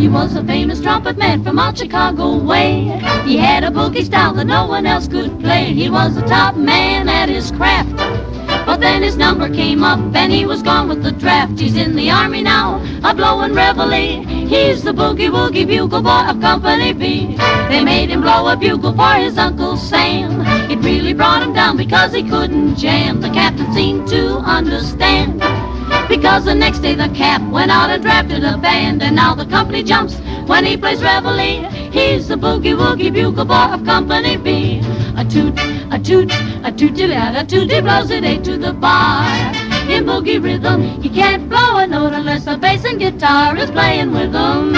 He was a famous trumpet man from out Chicago way. He had a boogie style that no one else could play. He was the top man at his craft. But then his number came up and he was gone with the draft. He's in the army now, a-blowin' reveille. He's the Boogie Woogie Bugle Boy of Company B. They made him blow a bugle for his Uncle Sam. It really brought him down because he couldn't jam. The captain seemed to understand, because the next day the cap went out and drafted a band. And now the company jumps when he plays reveille. He's the Boogie Woogie Bugle Boy of Company B. A toot, a toot, a tooty-lad, a tooty blows it eight to the bar. In boogie rhythm, he can't blow a note unless the bass and guitar is playing with him.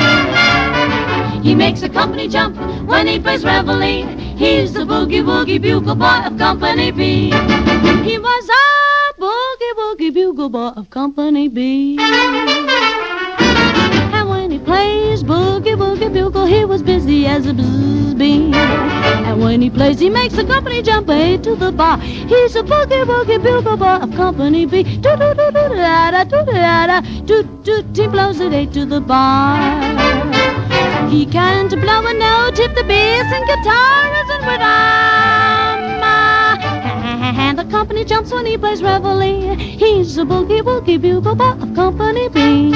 He makes a company jump when he plays reveille. He's the Boogie Woogie Bugle Boy of Company B. He was a Boogie Woogie Bugle Boy of Company B. And when he plays Boogie Woogie Bugle, he was busy as a bzzz bee. And when he plays, he makes the company jump eight to the bar. He's a Boogie Woogie Bugle Boy of Company B. Do-do-do-do-da-da, do-do-do, he blows it eight to the bar. He can't blow a note if the bass and guitar isn't with him. And the company jumps when he plays reveille. He's a Boogie Woogie Bugle Boy of Company B.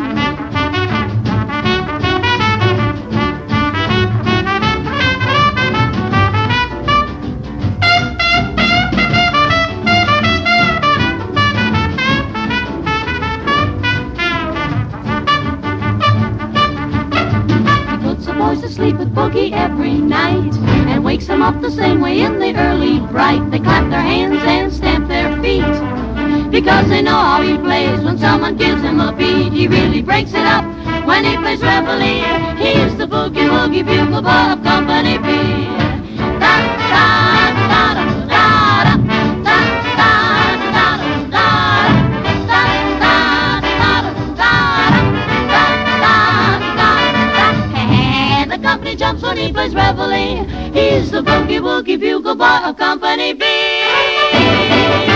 To sleep with Boogie every night and wakes them up the same way in the early bright. They clap their hands and stamp their feet because they know how he plays. When someone gives him a beat, he really breaks it up when he plays reveille. He's the Boogie Woogie Bugle Boy of Company B. Da da da da da da da da da da company jumps when he plays reveille. He's the Boogie Woogie Bugle Boy of Company B.